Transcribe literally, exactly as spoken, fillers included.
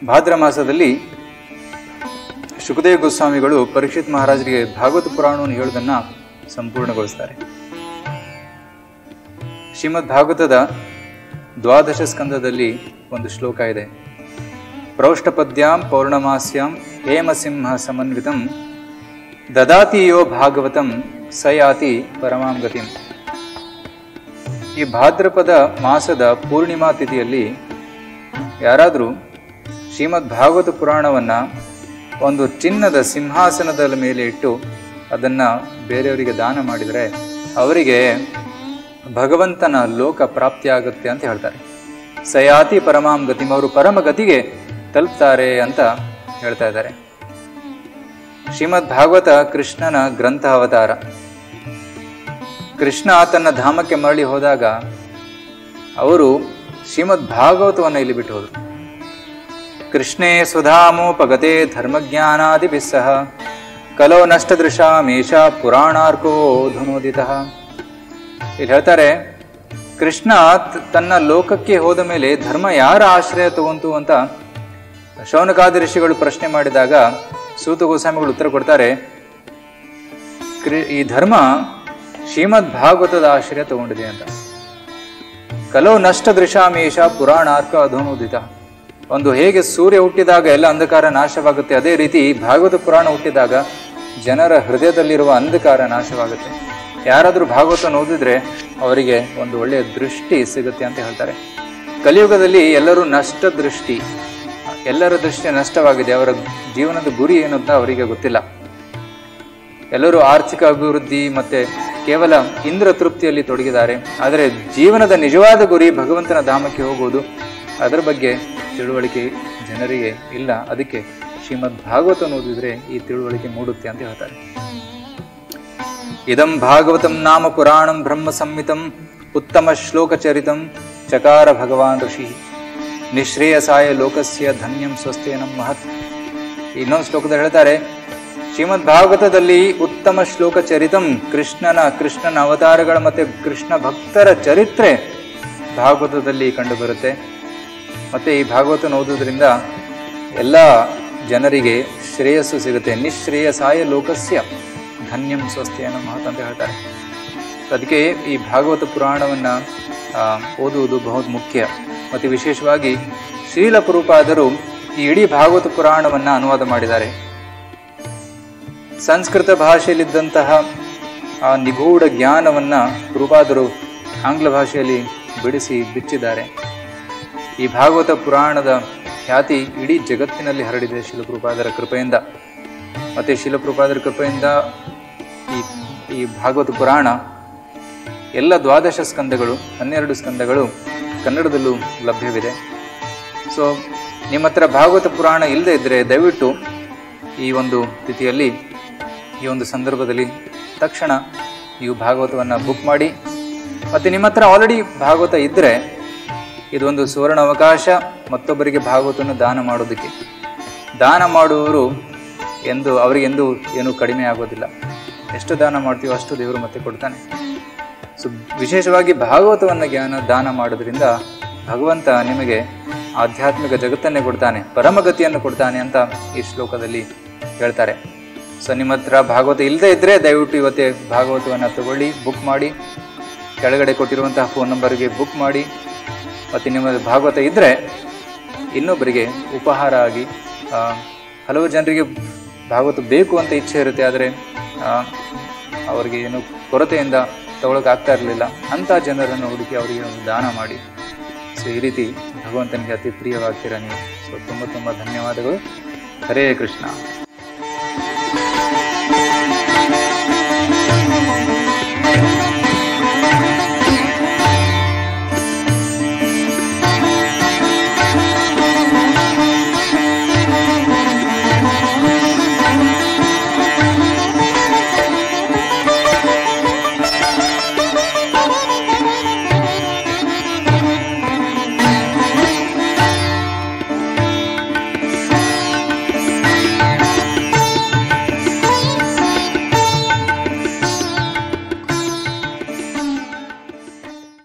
ಭಾದ್ರ ಮಾಸದಲ್ಲಿ ಶುಕದೇವ ಗೋಸ್ವಾಮಿಗಳು ಪರೀಕ್ಷಿತ್ ಮಹಾರಾಜರಿಗೆ ಭಾಗವತ ಪುರಾಣವನ್ನು ಹೇಳುವುದನ್ನು ಸಂಪೂರ್ಣಗೊಳಿಸ್ತಾರೆ. ಶ್ರೀಮದ್ ಭಾಗವತದ ದ್ವಾದಶ ಸ್ಕಂದದಲ್ಲಿ ಒಂದು ಶ್ಲೋಕ ಇದೆ. ಪ್ರೌಷ್ಠಪದ್ಯಾಂ ಪೌರ್ಣಮಾಸ್ಯಾಂ ಹೇಮಸಿಂಹ ಸಮನ್ವಿತಂ ದದಾತಿ ಯೋ ಭಾಗವತಂ ಸಯಾತಿ ಪರಮಾಂ ಗತಿಂ. ಈ ಭಾದ್ರಪದ ಮಾಸದ ಪೂರ್ಣಿಮಾ ತಿಥಿಯಲ್ಲಿ ಯಾರಾದರೂ ಶ್ರೀಮದ್ ಭಾಗವತ ಪುರಾಣವನ್ನು ಒಂದು ಚಿನ್ನದ ಸಿಂಹಾಸನದ ಮೇಲೆ ಇಟ್ಟು ಅದನ್ನು ಬೇರೆಯವರಿಗೆ ದಾನ ಮಾಡಿದರೆ ಅವರಿಗೆ ಭಗವಂತನ ಲೋಕ ಪ್ರಾಪ್ತಿಯಾಗುತ್ತೆ ಅಂತ ಹೇಳ್ತಾರೆ. ಸಯಾತಿ ಪರಮಾಂ ಗತಿಂ, ಅವರು ಪರಮ ಗತಿಗೆ ತಲುಪ್ತಾರೆ ಅಂತ ಹೇಳ್ತಾ ಇದ್ದಾರೆ. ಶ್ರೀಮದ್ ಭಾಗವತ ಕೃಷ್ಣನ ಗ್ರಂಥ ಅವತಾರ. ಕೃಷ್ಣ ತನ್ನ ಧಾಮಕ್ಕೆ ಮರಳಿ ಹೋದಾಗ ಅವರು ಶ್ರೀಮದ್ ಭಾಗವತವನ್ನು ಇಲ್ಲಿ ಬಿಟ್ಟು ಹೋದರು. ಕೃಷ್ಣೇ ಸ್ವಧಾಮೋಪಗತೆ ಧರ್ಮಜ್ಞಾನಾದಿಭಿಸ್ಸಹ ಕಲೋ ನಷ್ಟದೃಶಾಮೇಷ ಪುರಾಣಾರ್ಕೋ ಧುನೋದಿತಃ. ಇಲ್ಲಿ ಹೇಳ್ತಾರೆ, ಕೃಷ್ಣ ತನ್ನ ಲೋಕಕ್ಕೆ ಹೋದ ಮೇಲೆ ಧರ್ಮ ಯಾರ ಆಶ್ರಯ ತಗೊಂತು ಅಂತ ಶೌನಕಾದಿ ಋಷಿಗಳು ಪ್ರಶ್ನೆ ಮಾಡಿದಾಗ ಸೂತ ಗೋಸ್ವಾಮಿಗಳು ಉತ್ತರ ಕೊಡ್ತಾರೆ, ಈ ಧರ್ಮ ಶ್ರೀಮದ್ ಭಾಗವತದ ಆಶ್ರಯ ತಗೊಂಡಿದೆ ಅಂತ. ಕಲೋ ನಷ್ಟ ದೃಶಾಮೇಷ ಪುರಾಣಾರ್ಕ ಅಧೋನೋದಿತ. ಒಂದು ಹೇಗೆ ಸೂರ್ಯ ಹುಟ್ಟಿದಾಗ ಎಲ್ಲ ಅಂಧಕಾರ ನಾಶವಾಗುತ್ತೆ, ಅದೇ ರೀತಿ ಭಾಗವತ ಪುರಾಣ ಹುಟ್ಟಿದಾಗ ಜನರ ಹೃದಯದಲ್ಲಿರುವ ಅಂಧಕಾರ ನಾಶವಾಗುತ್ತೆ. ಯಾರಾದರೂ ಭಾಗವತ ಓದಿದ್ರೆ ಅವರಿಗೆ ಒಂದು ಒಳ್ಳೆಯ ದೃಷ್ಟಿ ಸಿಗುತ್ತೆ ಅಂತ ಹೇಳ್ತಾರೆ. ಕಲಿಯುಗದಲ್ಲಿ ಎಲ್ಲರೂ ನಷ್ಟ ದೃಷ್ಟಿ, ಎಲ್ಲರ ದೃಷ್ಟಿ ನಷ್ಟವಾಗಿದೆ. ಅವರ ಜೀವನದ ಗುರಿ ಏನು ಅಂತ ಅವರಿಗೆ ಗೊತ್ತಿಲ್ಲ. ಎಲ್ಲರೂ ಆರ್ಥಿಕ ಅಭಿವೃದ್ಧಿ ಮತ್ತೆ ಕೇವಲ ಇಂದ್ರ ತೃಪ್ತಿಯಲ್ಲಿ ತೊಡಗಿದ್ದಾರೆ. ಆದರೆ ಜೀವನದ ನಿಜವಾದ ಗುರಿ ಭಗವಂತನ ಧಾಮಕ್ಕೆ ಹೋಗುವುದು, ಅದರ ಬಗ್ಗೆ ತಿಳುವಳಿಕೆ ಜನರಿಗೆ ಇಲ್ಲ. ಅದಕ್ಕೆ ಶ್ರೀಮದ್ ಭಾಗವತ ಓದಿದ್ರೆ ಈ ತಿಳುವಳಿಕೆ ಮೂಡುತ್ತೆ ಅಂತ ಹೇಳ್ತಾರೆ. ಇದಂ ಭಾಗವತಂ ನಾಮ ಪುರಾಣಂ ಬ್ರಹ್ಮ ಸಂಹಿತಂ ಉತ್ತಮ ಶ್ಲೋಕ ಚರಿತಂ ಚಕಾರ ಭಗವಾನ್ ಋಷಿ ನಿಶ್ರೇಯಸಾಯ ಲೋಕಸ್ಯ ಧನ್ಯಂ ಸ್ವಸ್ಥೇನಂ ಮಹತ್. ಇನ್ನೊಂದು ಶ್ಲೋಕದಲ್ಲಿ ಹೇಳ್ತಾರೆ, ಶ್ರೀಮದ್ ಭಾಗವತದಲ್ಲಿ ಉತ್ತಮ ಶ್ಲೋಕ ಚರಿತಂ, ಕೃಷ್ಣನ ಕೃಷ್ಣನ ಅವತಾರಗಳ ಮತ್ತೆ ಕೃಷ್ಣ ಭಕ್ತರ ಚರಿತ್ರೆ ಭಾಗವತದಲ್ಲಿ ಕಂಡು ಬರುತ್ತೆ. ಮತ್ತೆ ಈ ಭಾಗವತ ಓದುವುದರಿಂದ ಎಲ್ಲ ಜನರಿಗೆ ಶ್ರೇಯಸ್ಸು ಸಿಗುತ್ತೆ. ನಿಶ್ರೇಯಸಾಯ ಲೋಕಸ್ಯ ಧನ್ಯಂ ಸ್ವಸ್ಥೇನ ಮಹತ್ ಅಂತ ಹೇಳ್ತಾರೆ. ಅದಕ್ಕೆ ಈ ಭಾಗವತ ಪುರಾಣವನ್ನು ಓದುವುದು ಬಹು ಮುಖ್ಯ. ಮತ್ತು ವಿಶೇಷವಾಗಿ ಶ್ರೀಲ ಪ್ರಭುಪಾದರು ಈ ಇಡೀ ಭಾಗವತ ಪುರಾಣವನ್ನು ಅನುವಾದ ಮಾಡಿದ್ದಾರೆ. ಸಂಸ್ಕೃತ ಭಾಷೆಯಲ್ಲಿದ್ದಂತಹ ಆ ನಿಗೂಢ ಜ್ಞಾನವನ್ನು ಪ್ರಭುಪಾದರು ಆಂಗ್ಲ ಭಾಷೆಯಲ್ಲಿ ಬಿಡಿಸಿ ಬಿಚ್ಚಿದ್ದಾರೆ. ಈ ಭಾಗವತ ಪುರಾಣದ ಖ್ಯಾತಿ ಇಡೀ ಜಗತ್ತಿನಲ್ಲಿ ಹರಡಿದೆ ಶಿಲಪ್ರಭುಪಾದರ ಕೃಪೆಯಿಂದ. ಮತ್ತು ಶಿಲಪ್ರಭುಪಾದರ ಕೃಪೆಯಿಂದ ಈ ಈ ಭಾಗವತ ಪುರಾಣ ಎಲ್ಲ ದ್ವಾದಶ ಸ್ಕಂದಗಳು, ಹನ್ನೆರಡು ಸ್ಕಂದಗಳು ಕನ್ನಡದಲ್ಲೂ ಲಭ್ಯವಿದೆ. ಸೊ ನಿಮ್ಮ ಹತ್ರ ಭಾಗವತ ಪುರಾಣ ಇಲ್ಲದೇ ಇದ್ದರೆ ದಯವಿಟ್ಟು ಈ ಒಂದು ತಿಥಿಯಲ್ಲಿ, ಈ ಒಂದು ಸಂದರ್ಭದಲ್ಲಿ ತಕ್ಷಣ ನೀವು ಭಾಗವತವನ್ನು ಬುಕ್ ಮಾಡಿ. ಮತ್ತು ನಿಮ್ಮ ಹತ್ರ ಆಲ್ರೆಡಿ ಭಾಗವತ ಇದ್ದರೆ ಇದೊಂದು ಸುವರ್ಣ ಅವಕಾಶ ಮತ್ತೊಬ್ಬರಿಗೆ ಭಾಗವತವನ್ನು ದಾನ ಮಾಡೋದಕ್ಕೆ. ದಾನ ಮಾಡುವವರು ಎಂದು ಅವರಿಗೆಂದು ಏನೂ ಕಡಿಮೆ ಆಗೋದಿಲ್ಲ. ಎಷ್ಟು ದಾನ ಮಾಡ್ತೀವೋ ಅಷ್ಟು ದೇವರು ಮತ್ತೆ ಕೊಡ್ತಾನೆ. ಸೊ ವಿಶೇಷವಾಗಿ ಭಾಗವತವನ್ನು ಜ್ಞಾನ ದಾನ ಮಾಡೋದ್ರಿಂದ ಭಗವಂತ ನಿಮಗೆ ಆಧ್ಯಾತ್ಮಿಕ ಜಗತ್ತನ್ನೇ ಕೊಡ್ತಾನೆ, ಪರಮಗತಿಯನ್ನು ಕೊಡ್ತಾನೆ ಅಂತ ಈ ಶ್ಲೋಕದಲ್ಲಿ ಹೇಳ್ತಾರೆ. ಸೊ ನಿಮ್ಮ ಹತ್ರ ಭಾಗವತ ಇಲ್ಲದೇ ಇದ್ದರೆ ದಯವಿಟ್ಟು ಇವತ್ತೇ ಭಾಗವತವನ್ನು ತಗೊಳ್ಳಿ, ಬುಕ್ ಮಾಡಿ. ಕೆಳಗಡೆ ಕೊಟ್ಟಿರುವಂತಹ ಫೋನ್ ನಂಬರ್ಗೆ ಬುಕ್ ಮಾಡಿ. ಮತ್ತು ನಿಮ್ಮ ಭಾಗವತ ಇದ್ದರೆ ಇನ್ನೊಬ್ಬರಿಗೆ ಉಪಹಾರ ಆಗಿ, ಹಲವು ಜನರಿಗೆ ಭಾಗವತ ಬೇಕು ಅಂತ ಇಚ್ಛೆ ಇರುತ್ತೆ, ಆದರೆ ಅವರಿಗೆ ಏನು ಕೊರತೆಯಿಂದ ತಗೊಳಕ್ಕಾಗ್ತಾ ಇರಲಿಲ್ಲ. ಅಂಥ ಜನರನ್ನು ಹುಡುಕಿ ಅವರಿಗೆ ಒಂದು ದಾನ ಮಾಡಿ. ಸೊ ಈ ರೀತಿ ಭಗವಂತನಿಗೆ ಅತಿ ಪ್ರಿಯವಾಗ್ತೀರ ನೀವು. ಸೊ ತುಂಬ ತುಂಬ ಧನ್ಯವಾದಗಳು. ಹರೇ ಕೃಷ್ಣ.